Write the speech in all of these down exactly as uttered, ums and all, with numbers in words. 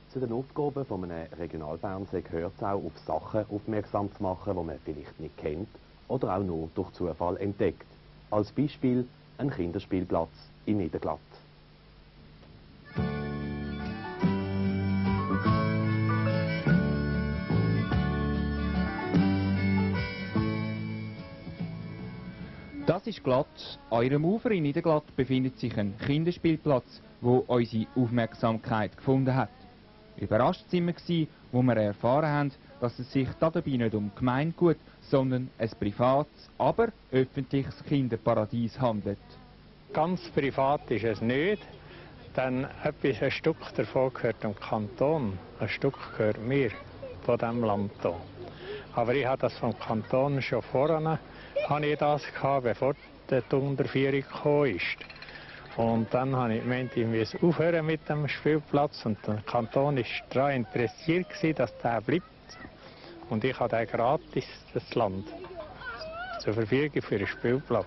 Zu den Aufgaben von einem Regionalfernsehen gehört es auch, auf Sachen aufmerksam zu machen, die man vielleicht nicht kennt oder auch nur durch Zufall entdeckt. Als Beispiel ein Kinderspielplatz in Niederglatt. Das ist Glatt. An ihrem Ufer in Niederglatt befindet sich ein Kinderspielplatz, wo unsere Aufmerksamkeit gefunden hat. Überrascht sind wir, als wir erfahren haben, dass es sich dabei nicht um Gemeingut, sondern ein privates, aber öffentliches Kinderparadies handelt. Ganz privat ist es nicht, denn etwas, ein Stück davon gehört dem Kanton, ein Stück gehört mir, von diesem Land hier. Aber ich habe das vom Kanton schon vorher, habe ich das gehabt, bevor die Unterführung gekommen ist. Und dann habe ich gemeint, ich muss aufhören mit dem Spielplatz. Und der Kanton war daran interessiert, dass der bleibt. Und ich habe gratis das Land zur Verfügung für einen Spielplatz.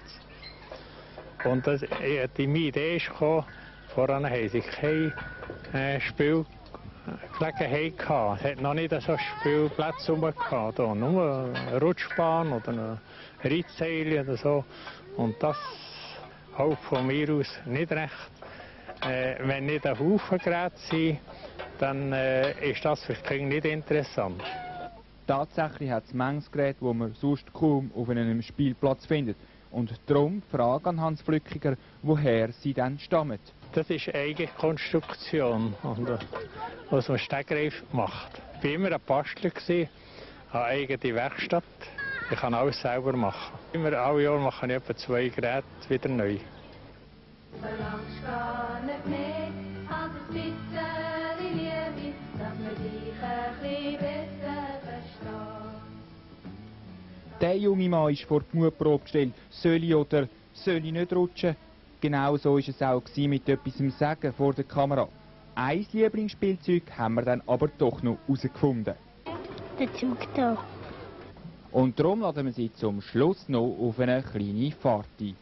Und das, die meine Idee ist gekommen, voran haben sie keine äh, Spielgelegenheit gehabt. Es hat noch nicht so Spielplätze rum gehabt, da. Nur eine Rutschbahn oder eine Reitseile oder so. Und das auch von mir aus nicht recht. Äh, wenn nicht ein Haufen Geräte sind, dann äh, ist das für die Kinder nicht interessant. Tatsächlich hat es manches Gerät, das man sonst kaum auf einem Spielplatz findet. Und darum die Frage an Hans Flückiger, woher sie dann stammen. Das ist eigene Konstruktion, was man Stegreif macht. Ich war immer ein Bastler, eine eigene Werkstatt. Ich kann alles selber machen. Immer alle Jahre mache ich etwa zwei Geräte wieder neu. Solange gar nicht mehr als ein bisschen Liebe, dass man dich ein bisschen besser versteht. Der junge Mann ist vor die Mutprobe gestellt, soll ich oder soll ich nicht rutschen? Genau so war es auch mit etwas im Sagen vor der Kamera. Ein Lieblingsspielzeug haben wir dann aber doch noch herausgefunden. Der Zug hier. Und darum laden wir sie zum Schluss noch auf eine kleine Fahrt ein.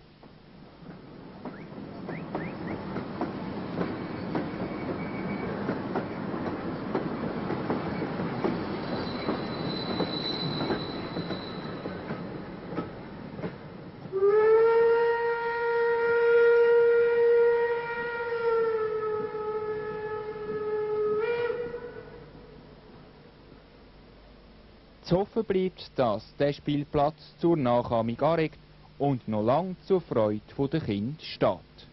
Zu hoffen bleibt, dass der Spielplatz zur Nachahmung anregt und noch lange zur Freude der Kinder steht.